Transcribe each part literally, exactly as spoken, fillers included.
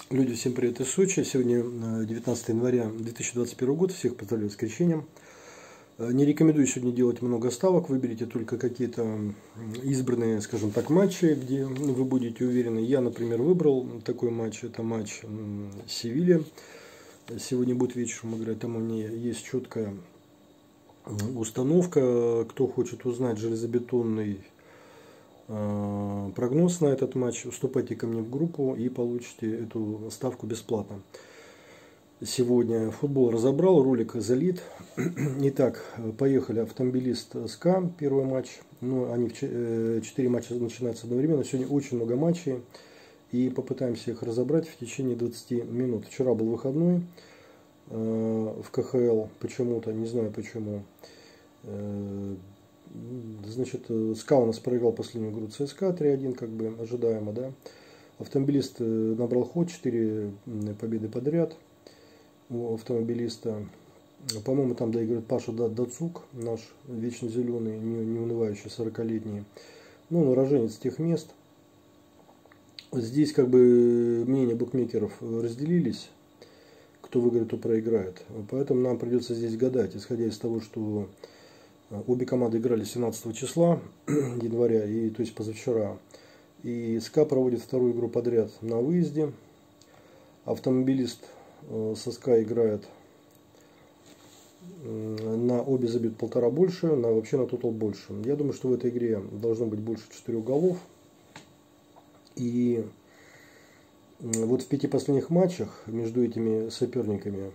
Люди, всем привет из Сочи. Сегодня девятнадцатое января две тысячи двадцать первого года. Всех поздравляю с крещением. Не рекомендую сегодня делать много ставок. Выберите только какие-то избранные, скажем так, матчи, где вы будете уверены. Я, например, выбрал такой матч. Это матч Севилья. Сегодня будет вечером играть. Там у меня есть четкая установка. Кто хочет узнать железобетонный прогноз на этот матч, вступайте ко мне в группу и получите эту ставку бесплатно. Сегодня футбол разобрал, ролик залит. Итак, поехали. Автомобилист СКА, первый матч. Ну, они четыре матча начинаются одновременно. Сегодня очень много матчей. И попытаемся их разобрать в течение двадцати минут. Вчера был выходной в КХЛ, почему-то, не знаю почему. Значит, СКА у нас проиграл последнюю игру ЦСКА три один, как бы ожидаемо, да. Автомобилист набрал ход, четыре победы подряд у автомобилиста. По-моему, там доигрывает Паша Дацук, наш вечно зеленый, не унывающий сорокалетний. Ну, уроженец тех мест. Здесь как бы мнения букмекеров разделились, кто выиграет, кто проиграет. Поэтому нам придется здесь гадать, исходя из того, что обе команды играли семнадцатого числа января, и, то есть позавчера. И СКА проводит вторую игру подряд на выезде. Автомобилист со СКА играет на обе забит полтора больше, на вообще на тотал больше. Я думаю, что в этой игре должно быть больше четырех голов. И вот в пяти последних матчах между этими соперниками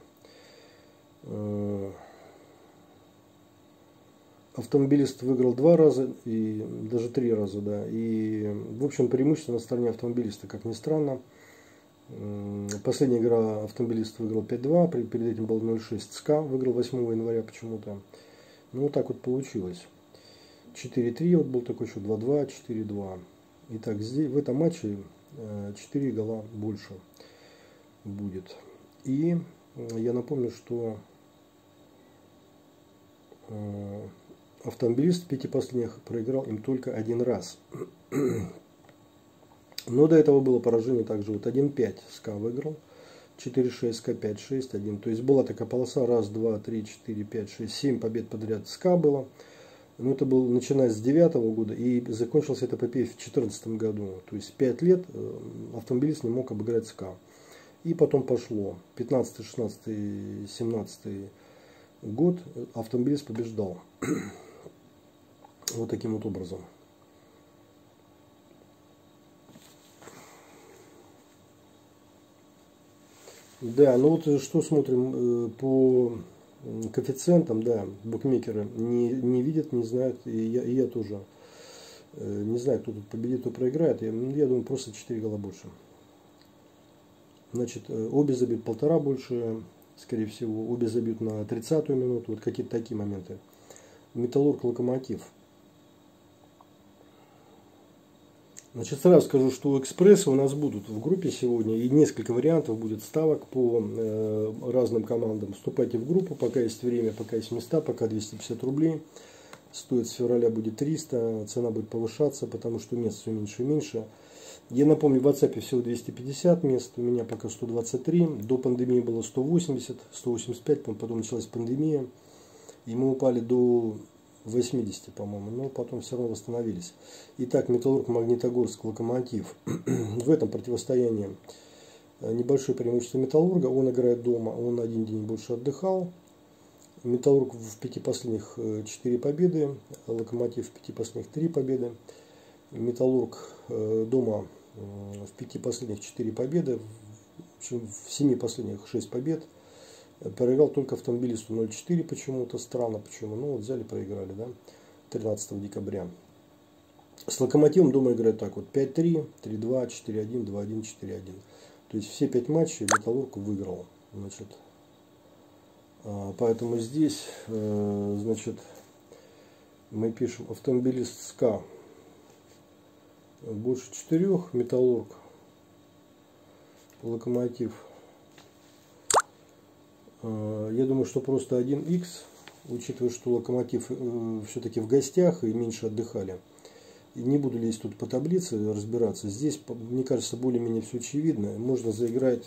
автомобилист выиграл два раза, и даже три раза, да. И, в общем, преимущество на стороне автомобилиста, как ни странно. Последняя игра автомобилист выиграл пять два, перед этим был ноль шесть. СКА выиграл восьмого января почему-то. Ну, вот так вот получилось. четыре три, вот был такой счет, два два, четыре два. Итак, здесь, в этом матче четыре гола больше будет. И я напомню, что автомобилист в пяти последних проиграл им только один раз. Но до этого было поражение также. Вот один пять СКА выиграл, четыре шесть СКА, пять шесть, один. То есть была такая полоса, раз, два, три, четыре, пять, шесть, семь побед подряд СКА было. Но это было начиная с девятого года, и закончился эта эпопея в две тысячи четырнадцатом году. То есть пять лет автомобилист не мог обыграть СКА. И потом пошло пятнадцатый, шестнадцатый, семнадцатый год автомобилист побеждал. Вот таким вот образом. Да, ну вот что смотрим по коэффициентам, да, букмекеры не, не видят, не знают, и я, и я тоже не знаю, кто тут победит, кто проиграет. Я, я думаю, просто четыре гола больше. Значит, обе забьют полтора больше, скорее всего, обе забьют на тридцатую минуту, вот какие-то такие моменты. Металлург, Локомотив. Значит, сразу скажу, что экспрессы у нас будут в группе сегодня, и несколько вариантов будет ставок по э, разным командам. Вступайте в группу, пока есть время, пока есть места, пока двести пятьдесят рублей. Стоит с февраля будет триста, цена будет повышаться, потому что мест все меньше и меньше. Я напомню, в WhatsApp всего двести пятьдесят мест, у меня пока сто двадцать три, до пандемии было сто восемьдесят, сто восемьдесят пять, потом началась пандемия, и мы упали до восьмидесяти, по-моему, но потом все равно восстановились. Итак, Металлург, Магнитогорск, Локомотив. В этом противостоянии небольшое преимущество Металлурга. Он играет дома, он один день больше отдыхал. Металлург в пяти последних четыре победы, Локомотив в пяти последних три победы. Металлург дома в пяти последних четыре победы, в общем, в семи последних шесть побед. Проиграл только автомобилисту ноль четыре почему-то, странно почему, ну вот взяли, проиграли, да, тринадцатого декабря. С Локомотивом дома играет так вот, пять три, три два, четыре один, два один, четыре один. То есть все пять матчей Металлург выиграл, значит. Поэтому здесь, значит, мы пишем автомобилист СКА больше четырех, Металлург, Локомотив. Я думаю, что просто один икс, учитывая, что Локомотив все-таки в гостях и меньше отдыхали. И не буду лезть тут по таблице разбираться. Здесь, мне кажется, более-менее все очевидно. Можно заиграть,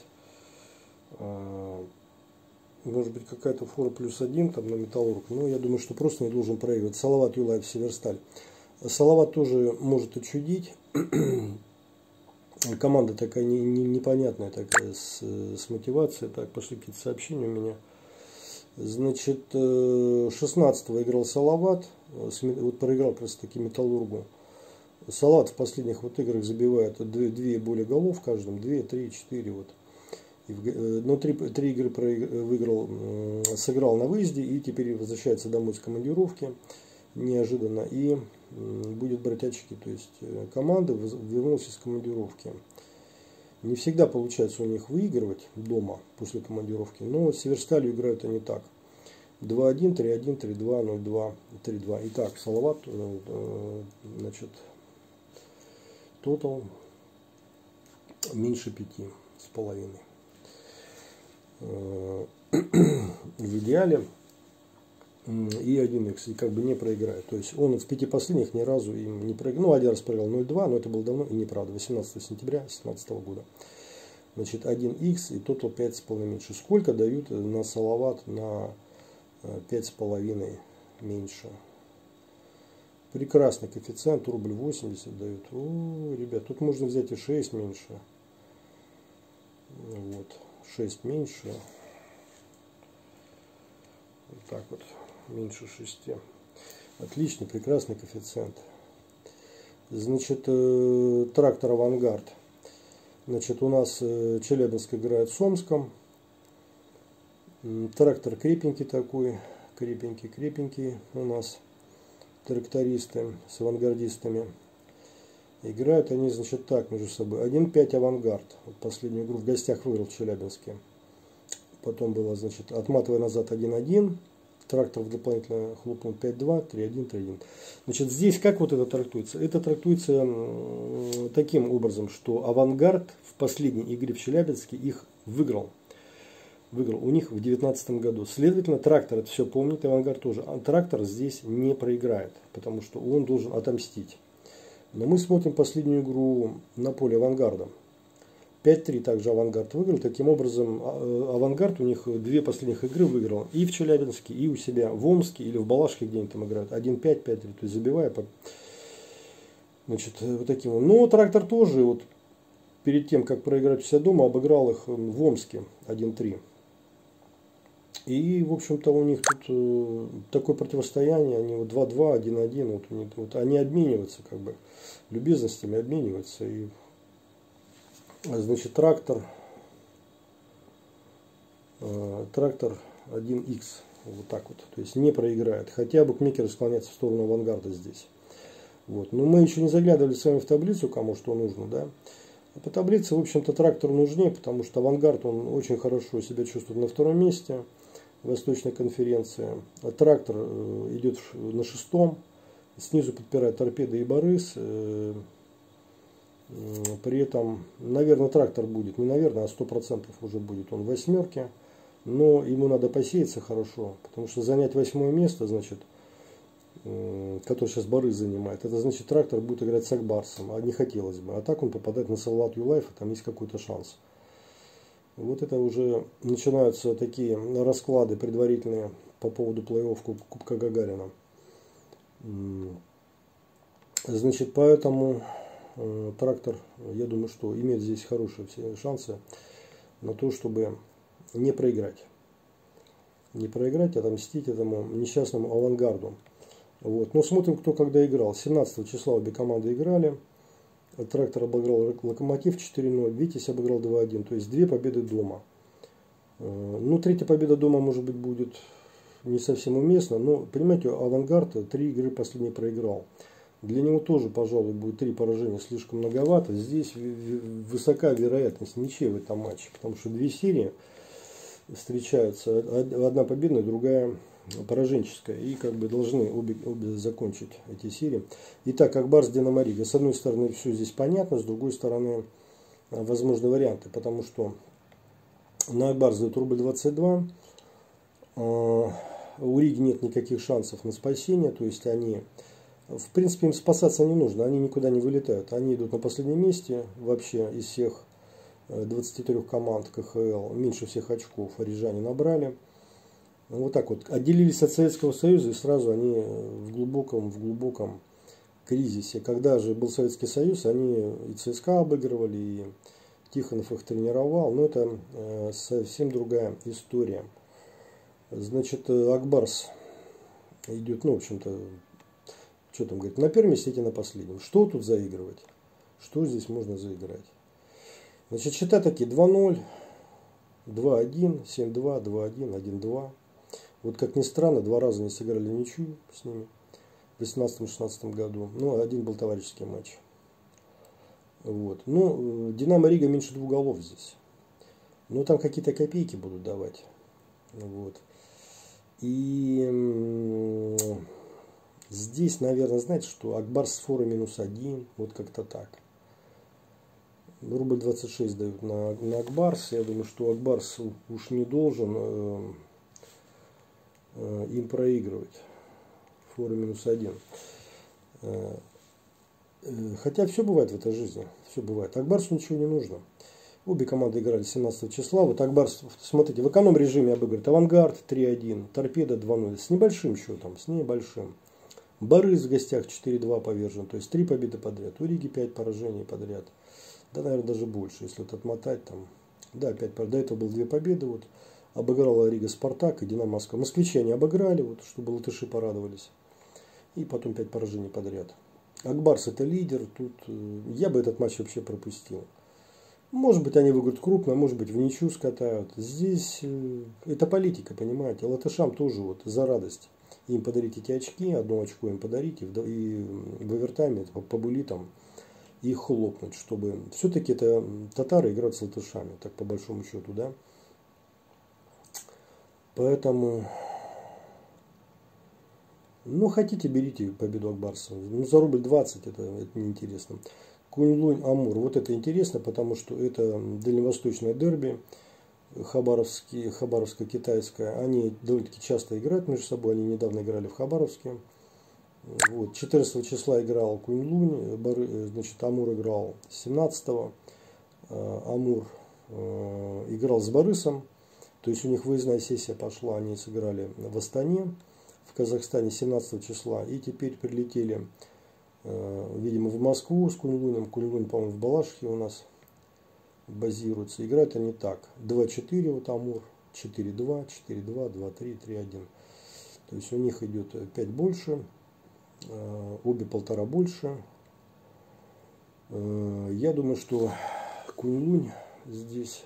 может быть, какая-то фора плюс один там на Металлург. Но я думаю, что просто не должен проигрывать. Салават Юлаев Северсталь. Салават тоже может отчудить. Команда такая не, не, непонятная, такая с, с мотивацией. Так, пошли какие-то сообщения у меня. Значит, шестнадцатого играл Салават. Вот проиграл как раз таки Металлургу. Салават в последних вот играх забивает две, две более голов в каждом, две, три, четыре вот. Но три, три игры выиграл, сыграл на выезде и теперь возвращается домой с командировки неожиданно и будет брать очки. То есть команда вернулась из командировки. Не всегда получается у них выигрывать дома после командировки, но с Северсталью играют они так. два один, три один, три два, ноль два, три два. Итак, Салават, значит, тотал меньше пяти с половиной. В идеале и один икс, и как бы не проиграет. То есть он в пяти последних ни разу им не проиграл. Ну, один раз проиграл ноль два, но это было давно и неправда. восемнадцатого сентября две тысячи семнадцатого года. Значит, один икс и тотал пять с половиной меньше. Сколько дают на Салават на пять с половиной меньше? Прекрасный коэффициент, рубль восемьдесят дают. О, ребят, тут можно взять и шесть меньше. Вот, шесть меньше. Вот так вот, меньше шести. Отличный, прекрасный коэффициент. Значит, э, трактор «Авангард». Значит, у нас э, Челябинск играет с Омском. Трактор крепенький такой, крепенький, крепенький у нас трактористы с авангардистами. Играют они, значит, так между собой. один пять «Авангард». Вот последнюю игру в гостях выиграл в Челябинске. Потом было, значит, отматывая назад один один. Трактор дополнительно хлопнул пять два, три один, три один. Значит, здесь как вот это трактуется? Это трактуется таким образом, что «Авангард» в последней игре в Челябинске их выиграл. Выиграл у них в две тысячи девятнадцатом году. Следовательно, трактор это все помнит, «Авангард» тоже. А трактор здесь не проиграет, потому что он должен отомстить. Но мы смотрим последнюю игру на поле «Авангарда». пять три также «Авангард» выиграл. Таким образом, «Авангард» у них две последних игры выиграл. И в Челябинске, и у себя в Омске, или в Балашихе где-нибудь там играют. один пять, пять три, то есть забивая. Значит, вот таким. Но трактор тоже, вот перед тем, как проиграть у себя дома, обыграл их в Омске один три. И, в общем-то, у них тут э, такое противостояние, они вот два два, один один, вот, вот, они обмениваются, как бы, любезностями обмениваются. И, значит, трактор, э, трактор один икс, вот так вот, то есть не проиграет. Хотя букмекеры склоняются в сторону «Авангарда» здесь. Вот. Но мы еще не заглядывали с вами в таблицу, кому что нужно, да. По таблице, в общем-то, трактор нужнее, потому что «Авангард», он очень хорошо себя чувствует на втором месте. Восточной конференции. А трактор идет на шестом. Снизу подпирает торпеды и Борис. При этом, наверное, трактор будет. Не наверное, а сто процентов уже будет он в восьмерке. Но ему надо посеяться хорошо. Потому что занять восьмое место, значит, который сейчас Борис занимает, это значит, трактор будет играть с Акбарсом. А не хотелось бы. А так он попадает на Салават Юлаев, и там есть какой-то шанс. Вот это уже начинаются такие расклады предварительные по поводу плей-офф Кубка Гагарина. Значит, поэтому э, трактор, я думаю, что имеет здесь хорошие все шансы на то, чтобы не проиграть. Не проиграть, а отомстить этому несчастному «Авангарду». Вот. Но смотрим, кто когда играл. семнадцатого числа обе команды играли. Трактор обыграл Локомотив четыре ноль, Витязь обыграл два один, то есть две победы дома. Ну, третья победа дома, может быть, будет не совсем уместно, но, понимаете, «Авангард» три игры последние проиграл. Для него тоже, пожалуй, будет три поражения слишком многовато. Здесь высока вероятность ничьей в этом матче, потому что две серии встречаются, одна победная, другая пораженческая, и как бы должны обе, обе закончить эти серии. Итак, Акбарс, Динамо Рига. С одной стороны, все здесь понятно, с другой стороны, возможны варианты, потому что на Акбарс дают рубль двадцать два, у Риги нет никаких шансов на спасение, то есть они В принципе, им спасаться не нужно, они никуда не вылетают. Они идут на последнем месте вообще из всех двадцати трёх команд ка ха эл. Меньше всех очков рижане набрали. Вот так вот. Отделились от Советского Союза, и сразу они в глубоком, в глубоком кризисе. Когда же был Советский Союз, они и ЦСКА обыгрывали, и Тихонов их тренировал. Но это совсем другая история. Значит, Акбарс идет, ну, в общем-то, что там говорит, на первом месте, на последнем. Что тут заигрывать? Что здесь можно заиграть? Значит, счета такие: два ноль, два один, семь два, два один, один два. Вот как ни странно, два раза не сыграли ничью с ними в восемнадцатом-шестнадцатом году. Ну, один был товарищеский матч. Вот. Ну, Динамо Рига меньше двух голов здесь. Но там какие-то копейки будут давать. Вот. И здесь, наверное, знаете, что Акбарс с форой минус один. Вот как-то так. Рубль двадцать шесть дают на, на Акбарс. Я думаю, что Акбарс уж не должен э, э, им проигрывать. Фора минус один. Э, э, хотя все бывает в этой жизни. Все бывает. Акбарсу ничего не нужно. Обе команды играли семнадцатого числа. Вот Акбарс, смотрите, в эконом режиме обыгрывает Авангард три один, Торпедо два ноль. С небольшим счетом, с небольшим. Борис в гостях четыре два повержен. То есть три победы подряд. У Риги пять поражений подряд. Да, наверное, даже больше, если вот отмотать там. Да, пять подряд. До этого было две победы. Вот. Обыграла Рига Спартак и Динамо Москва. Москвичи они обыграли, вот, чтобы латыши порадовались. И потом пять поражений подряд. Акбарс это лидер. Тут я бы этот матч вообще пропустил. Может быть, они выиграют крупно, может быть, в ничью скатают. Здесь это политика, понимаете. Латышам тоже вот за радость. Им подарить эти очки, одно очко им подарить, и в овертайме, по булитам их хлопнуть, чтобы... Все-таки это татары играют с латышами, так по большому счету, да. Поэтому... Ну, хотите, берите победу Акбарса. Ну, за рубль двадцать это, это неинтересно. Кунь-Лунь, Амур. Вот это интересно, потому что это дальневосточное дерби. Хабаровский, Хабаровско-китайское. Они довольно-таки часто играют между собой. Они недавно играли в Хабаровске. Вот. четырнадцатого числа играл Кунь-Лунь. Значит, Амур играл семнадцатого. Амур играл с Борисом. То есть у них выездная сессия пошла. Они сыграли в Астане, в Казахстане семнадцатого числа. И теперь прилетели, видимо, в Москву с Кунь-Лунем. Кунь-Лунь, по-моему, в Балашихе у нас базируются. Играют они так. два четыре, вот Амур. четыре два, четыре два, два три, три один. То есть у них идет пять больше. Обе полтора больше. Я думаю, что Кунь-Лунь здесь...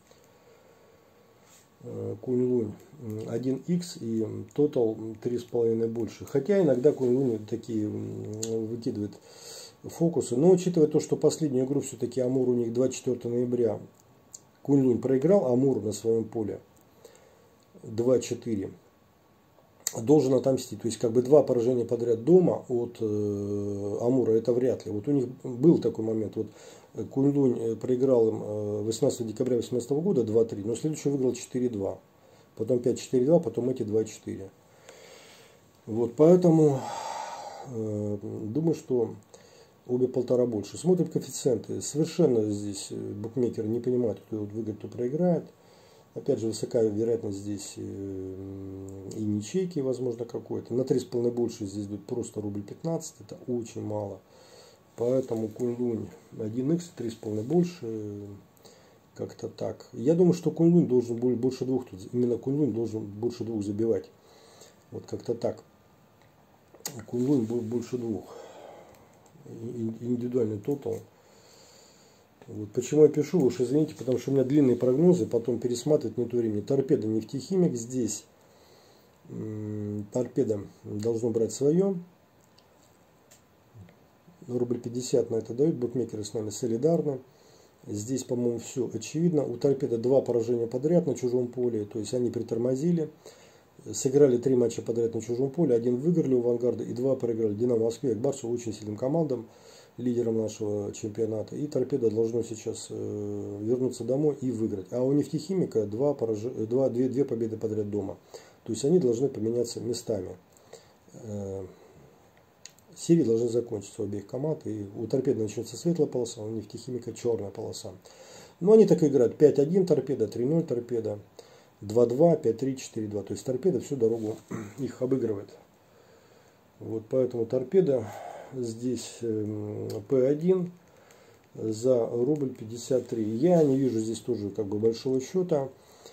Кунь-Лунь один икс и тотал три с половиной больше. Хотя иногда Кунь-Лунь такие выкидывает фокусы. Но учитывая то, что последнюю игру все-таки Амур у них двадцать четвёртого ноября Кунь-Лунь проиграл Амуру на своем поле два четыре. Должен отомстить. То есть как бы два поражения подряд дома от э, Амура это вряд ли. Вот у них был такой момент. Вот Кунь-Лунь проиграл им восемнадцатого декабря две тысячи восемнадцатого года два три, но следующий выиграл четыре два. Потом пять четыре два, потом эти два четыре. Вот, поэтому э, думаю, что обе полтора больше. Смотрим коэффициенты. Совершенно здесь букмекеры не понимают, кто выиграет, кто проиграет. Опять же, высокая вероятность здесь и ничейки, возможно, какой-то. На три с половиной больше здесь будет просто рубль пятнадцать. Это очень мало. Поэтому Кунь-Лунь один икс, три с половиной больше. Как-то так. Я думаю, что Кунь-Лунь должен больше двух. Тут, именно Кунь-Лунь должен больше двух забивать. Вот как-то так. Кунь-Лунь будет больше двух. Индивидуальный тотал. Вот. Почему я пишу, уж извините, потому что у меня длинные прогнозы, потом пересматривать не то времени. Торпедо нефтехимик здесь. Торпедо должно брать свое. Рубль пятьдесят на это дают. Букмекеры с нами солидарны. Здесь, по-моему, все очевидно. У Торпедо два поражения подряд на чужом поле. То есть они притормозили. Сыграли три матча подряд на чужом поле. Один выиграли у Авангарда и два проиграли Динамо Москве и Акбарсу, очень сильным командам, лидером нашего чемпионата. И Торпедо должно сейчас э, вернуться домой и выиграть. А у нефтехимика два пораж... два, две, две победы подряд дома. То есть они должны поменяться местами. Э, серии должны закончиться у обеих команд. И у торпеды начнется светлая полоса, у нефтехимика черная полоса. Но они так играют. пять один торпеда, три ноль торпеда, два два, пять три, четыре два. То есть торпеда всю дорогу их обыгрывает. Вот поэтому торпеда здесь пэ один за рубль пятьдесят три. Я не вижу здесь тоже как бы большого счета.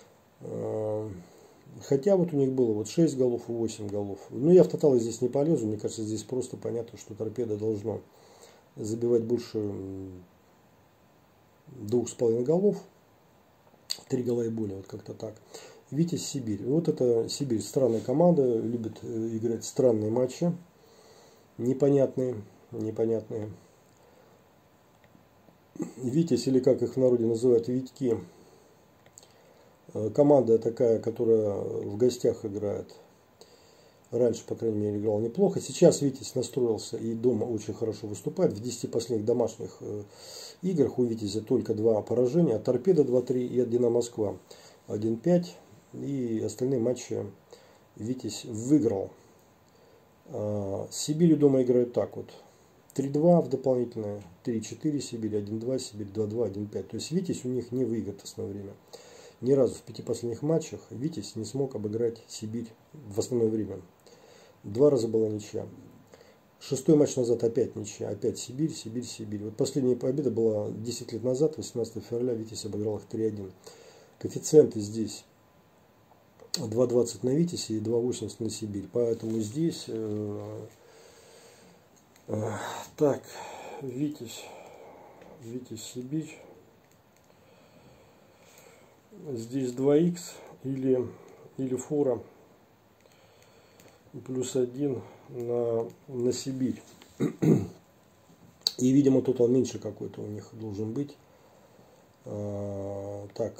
Хотя вот у них было вот шесть голов и восемь голов. Но я в тоталы здесь не полезу. Мне кажется, здесь просто понятно, что торпеда должно забивать больше двух с половиной голов. Три гола и более, вот как-то так. Витязь Сибирь. Вот это Сибирь. Странная команда. Любит играть странные матчи. Непонятные. Непонятные. Витязь, или как их в народе называют, Витьки. Команда такая, которая в гостях играет. Раньше, по крайней мере, играл неплохо. Сейчас Витязь настроился и дома очень хорошо выступает. В десяти последних домашних играх у Витязя только два поражения. От Торпеда два три и от Динамо Москва один пять. И остальные матчи Витязь выиграл. С Сибирью дома играют так вот. три два в дополнительное, три четыре Сибирь, один два Сибирь, два два, один пять. То есть Витязь у них не выиграет в основное время. Ни разу в пяти последних матчах Витязь не смог обыграть Сибирь в основное время. Два раза была ничья. Шестой матч назад опять ничья. Опять Сибирь, Сибирь, Сибирь. Вот последняя победа была десять лет назад, восемнадцатого февраля. Витязь обыграл их три один. Коэффициенты здесь два двадцать на Витязь и два восемьдесят на Сибирь. Поэтому здесь... Э, э, так, Витязь, Витязь, Сибирь. Здесь два икс или, или фора плюс один на, на Сибирь. И, видимо, тотал меньше какой-то у них должен быть. А, так.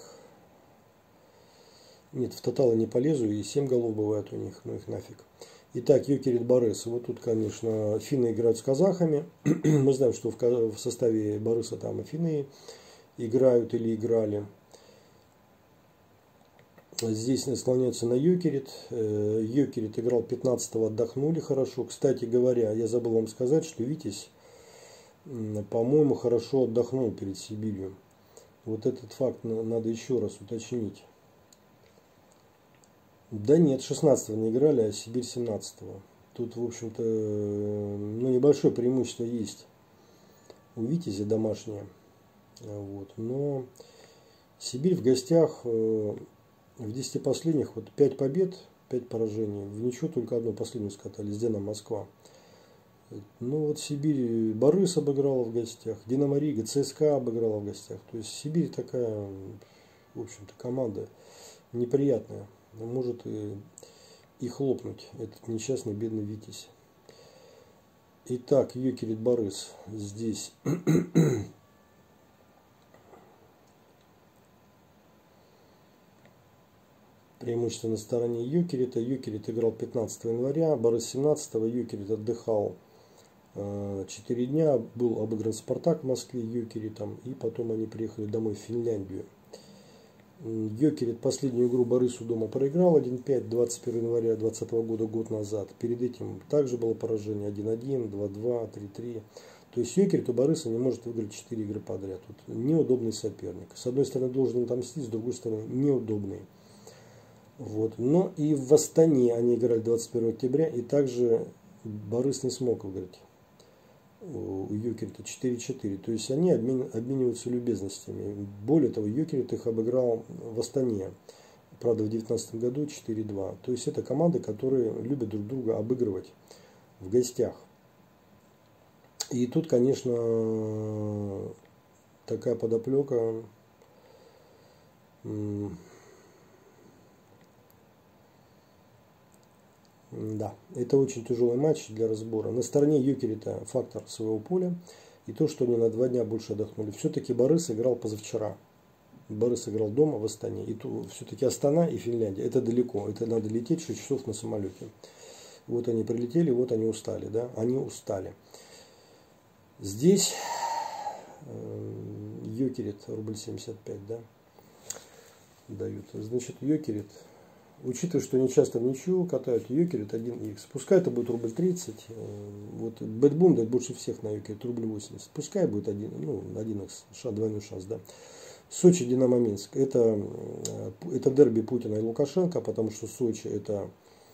Нет, в тоталы не полезу. И семь голов бывает у них. Ну их нафиг. Итак, Йокерит Борис. Вот тут, конечно, финны играют с казахами. Мы знаем, что в, в составе Бориса там и финны играют или играли. Здесь склоняются на Йокерит. Йокерит играл пятнадцатого, отдохнули хорошо. Кстати говоря, я забыл вам сказать, что Витязь, по-моему, хорошо отдохнул перед Сибирью. Вот этот факт надо еще раз уточнить. Да нет, шестнадцатого не играли, а Сибирь семнадцатого. Тут, в общем-то, ну, небольшое преимущество есть у Витязя домашнее. Вот. Но Сибирь в гостях... В десяти последних вот пять побед, пять поражений. В ничего только одно последнюю скатали. С Динамо Москва. Ну вот Сибирь Борис обыграла в гостях. Динамо Рига, ЦСКА обыграла в гостях. То есть Сибирь такая, в общем-то, команда неприятная. Может и, и хлопнуть этот несчастный бедный Витязь. Итак, Йокерит Борис здесь. Преимущество на стороне Йокерита. Йокерит играл пятнадцатого января, Борис семнадцатого. Йокерит отдыхал четыре дня. Был обыгран Спартак в Москве Йокеритом. И потом они приехали домой в Финляндию. Йокерит последнюю игру Борису дома проиграл один пять двадцать первого января двадцатого года, год назад. Перед этим также было поражение один один, два два, три три. То есть Йокерит у Бориса не может выиграть четыре игры подряд. Тут неудобный соперник. С одной стороны должен отомстить, с другой стороны неудобный. Вот. Но и в Астане они играли двадцать первого октября, и также Борис не смог выиграть у Йокерита четыре четыре. То есть они обмен, обмениваются любезностями. Более того, Йокерит их обыграл в Астане, правда, в две тысячи девятнадцатом году четыре два. То есть это команды, которые любят друг друга обыгрывать в гостях. И тут, конечно, такая подоплека. Да, это очень тяжелый матч для разбора. На стороне Йокерита фактор своего поля и то, что они на два дня больше отдохнули. Все-таки Борис играл позавчера. Борис играл дома в Астане. И все-таки Астана и Финляндия. Это далеко. Это надо лететь шесть часов на самолете. Вот они прилетели, вот они устали. Да? Они устали. Здесь Йокерит рубль семьдесят пять, да, дают. Значит, Йокерит Учитывая, что они часто в ничью катают, Йокер это один икс. Пускай это будет рубль тридцать. Вот Бэтбум дает больше всех на Йокер, это рубль восемьдесят. Пускай будет один, ну, один икс, двойной шанс, да. Сочи, Динамо Минск. Это, это дерби Путина и Лукашенко, потому что Сочи это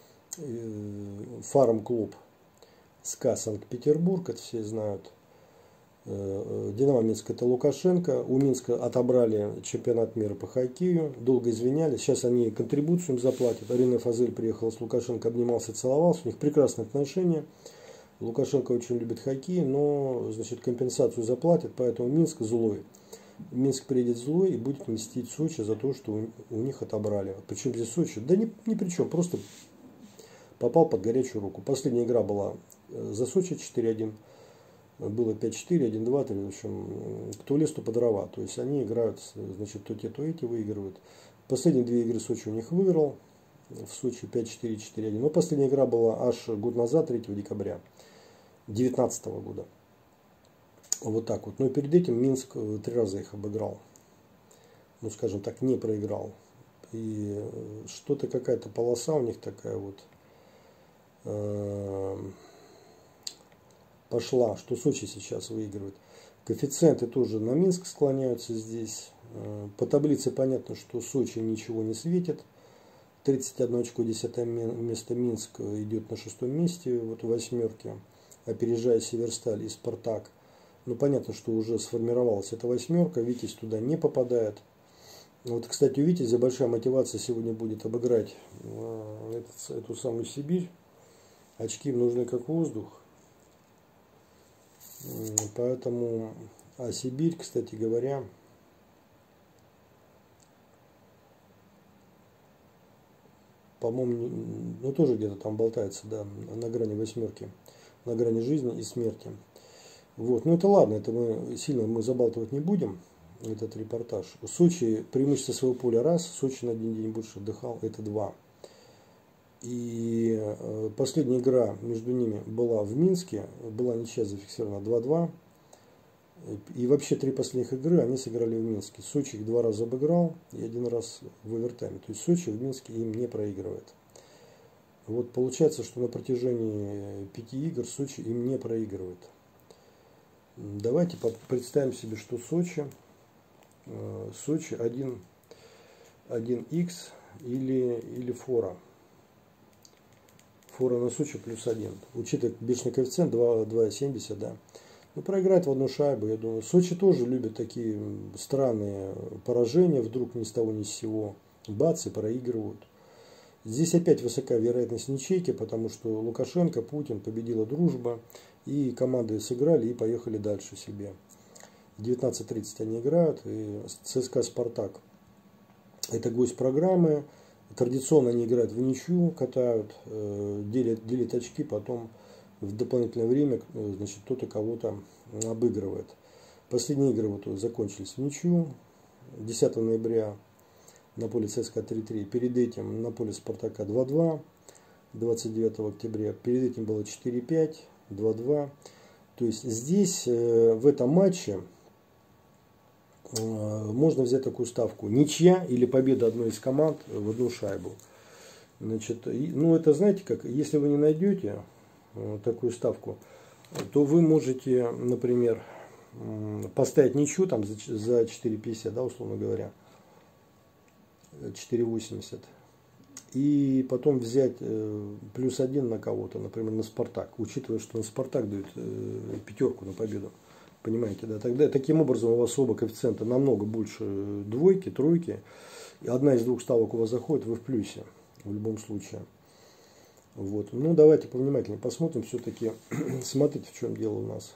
фарм-клуб СКА Санкт-Петербург, это все знают. Динамо Минск это Лукашенко. У Минска отобрали чемпионат мира по хоккею. Долго извинялись. Сейчас они контрибуцию им заплатят. Арина Фазель приехала с Лукашенко, обнимался, целовался. У них прекрасные отношения. Лукашенко очень любит хоккей, но, значит, компенсацию заплатят. Поэтому Минск злой. Минск приедет злой и будет мстить Сочи за то, что у, у них отобрали. Причем здесь Сочи? Да ни, ни при чем. Просто попал под горячую руку. Последняя игра была за Сочи четыре один. Было пять четыре, один два, три, в общем, кто лез, то по дрова. То есть они играют, значит, то те, то эти выигрывают. Последние две игры Сочи у них выиграл. В Сочи пять четыре, четыре один. Но последняя игра была аж год назад, третьего декабря две тысячи девятнадцатого года. Вот так вот. Но перед этим Минск три раза их обыграл. Ну, скажем так, не проиграл. И что-то какая-то полоса у них такая вот пошла, что Сочи сейчас выигрывает. Коэффициенты тоже на Минск склоняются здесь. По таблице понятно, что Сочи ничего не светит. тридцать одно очко, десятое место. Минск идет на шестом месте вот в восьмерке, опережая Северсталь и Спартак. Ну, понятно, что уже сформировалась эта восьмерка. Витязь туда не попадает. Вот, кстати, у Витязя большая мотивация сегодня будет обыграть эту, эту самую Сибирь. Очки им нужны как воздух. Поэтому, а Сибирь, кстати говоря, по-моему, ну тоже где-то там болтается, да, на грани восьмерки, на грани жизни и смерти. Вот, ну это ладно, это мы сильно мы забалтывать не будем, этот репортаж. Сочи, преимущество своего поля раз, Сочи на один день больше отдыхал, это два. И последняя игра между ними была в Минске, была ничья зафиксирована два два. И вообще три последних игры они сыграли в Минске. Сочи их два раза обыграл и один раз в овертайме. То есть Сочи в Минске им не проигрывает. Вот получается, что на протяжении пяти игр Сочи им не проигрывает. Давайте представим себе, что Сочи, Сочи один икс или, или фора. Фора на Сочи плюс один. Учитывая бешеный коэффициент два семьдесят, да. Ну, проиграет в одну шайбу, я думаю. Сочи тоже любят такие странные поражения. Вдруг ни с того ни с сего бац и проигрывают. Здесь опять высока вероятность ничейки, потому что Лукашенко, Путин, победила дружба. И команды сыграли и поехали дальше себе. В девятнадцать тридцать они играют. И ЦСКА «Спартак» это гость программы. Традиционно они играют в ничью, катают, делят, делят очки, потом в дополнительное время, значит, кто-то кого-то обыгрывает. Последние игры вот закончились в ничью. десятого ноября на поле ЦСКА три три. Перед этим на поле Спартака два два. двадцать девятого октября. Перед этим было четыре пять, два два. То есть здесь, в этом матче, можно взять такую ставку: ничья или победа одной из команд в одну шайбу. Значит, ну это, знаете как, если вы не найдете такую ставку, то вы можете, например, поставить ничью там за четыре пятьдесят, да, условно говоря, четыре восемьдесят, и потом взять плюс один на кого-то, например, на Спартак, учитывая, что на Спартак дают пятерку на победу. Понимаете, да? Тогда таким образом у вас оба коэффициента намного больше двойки, тройки. И одна из двух ставок у вас заходит, вы в плюсе в любом случае. Вот. Ну, давайте повнимательнее посмотрим. Все-таки смотрите, в чем дело у нас.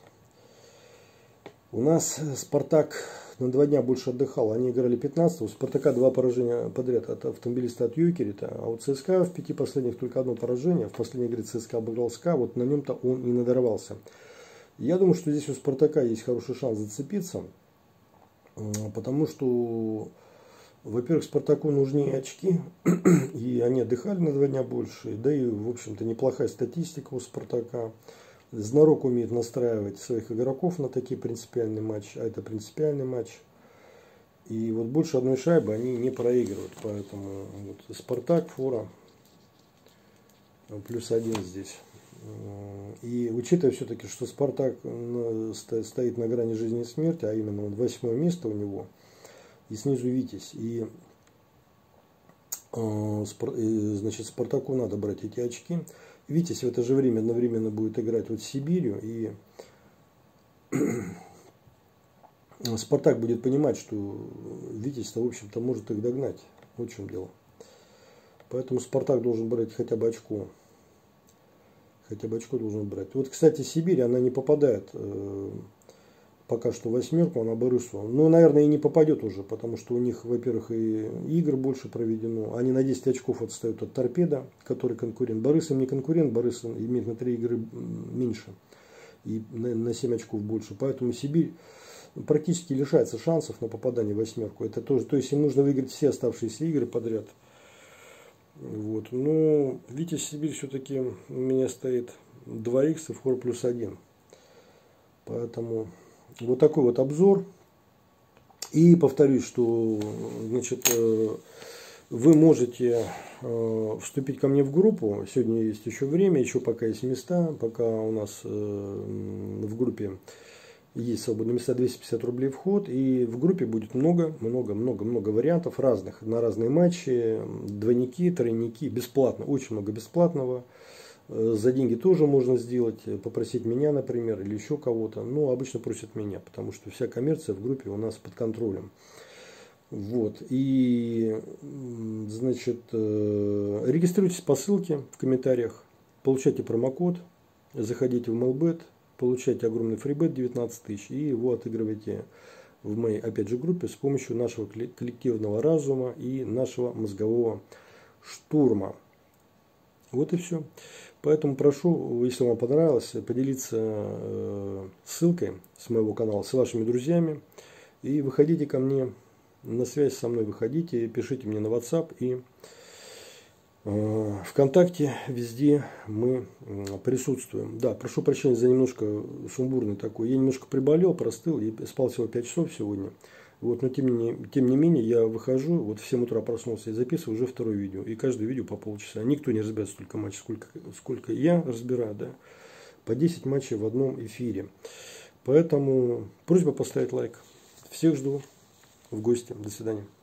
У нас Спартак на два дня больше отдыхал. Они играли пятнадцатого. У Спартака два поражения подряд от автомобилиста, от Йокерита. А у ЦСКА в пяти последних только одно поражение. В последней игре ЦСКА обыграл СКА. Вот на нем-то он и надорвался. Я думаю, что здесь у Спартака есть хороший шанс зацепиться. Потому что, во-первых, Спартаку нужнее очки. И они отдыхали на два дня больше. Да и, в общем-то, неплохая статистика у Спартака. Знарок умеет настраивать своих игроков на такие принципиальные матчи. А это принципиальный матч. И вот больше одной шайбы они не проигрывают. Поэтому вот Спартак, фора, плюс один здесь. И учитывая все-таки, что Спартак стоит на грани жизни и смерти, а именно вот восьмое место у него, и снизу Витязь. И значит, Спартаку надо брать эти очки. Витязь в это же время одновременно будет играть вот с Сибирью. И Спартак будет понимать, что Витязь-то, в общем-то, может их догнать. Вот в чем дело. Поэтому Спартак должен брать хотя бы очко. Хотя бы очко должен брать. Вот, кстати, Сибирь, она не попадает э, пока что в восьмерку, она Борису. Ну, наверное, и не попадет уже, потому что у них, во-первых, и игр больше проведено. Они на десять очков отстают от Торпеда, который конкурент. Борис им не конкурент, Борис имеет на три игры меньше. И на, на семь очков больше. Поэтому Сибирь практически лишается шансов на попадание в восьмерку. Это тоже, то есть им нужно выиграть все оставшиеся игры подряд. Вот. Но Витязь Сибирь все-таки у меня стоит два икс и фор плюс один. Поэтому вот такой вот обзор. И повторюсь, что значит, вы можете вступить ко мне в группу. Сегодня есть еще время, еще пока есть места. Пока у нас в группе есть свободные места, двести пятьдесят рублей вход. И в группе будет много, много, много, много вариантов разных. На разные матчи, двойники, тройники, бесплатно. Очень много бесплатного. За деньги тоже можно сделать, попросить меня, например, или еще кого-то. Но обычно просят меня, потому что вся коммерция в группе у нас под контролем. Вот. И, значит, регистрируйтесь по ссылке в комментариях, получайте промокод, заходите в Мелбет, получайте огромный фрибет девятнадцать тысяч и его отыгрывайте в моей, опять же, группе с помощью нашего коллективного разума и нашего мозгового штурма. Вот и все. Поэтому прошу, если вам понравилось, поделиться ссылкой с моего канала с вашими друзьями. И выходите ко мне на связь со мной, выходите, пишите мне на WhatsApp и ВКонтакте, везде мы присутствуем. Да, прошу прощения за немножко сумбурный такой. Я немножко приболел, простыл и спал всего пять часов сегодня. Вот, но тем не, тем не менее я выхожу, вот в семь утра проснулся и записываю уже второе видео. И каждое видео по полчаса. Никто не разбирает столько матчей, сколько, сколько я разбираю, да. По десять матчей в одном эфире. Поэтому просьба поставить лайк. Всех жду в гости. До свидания.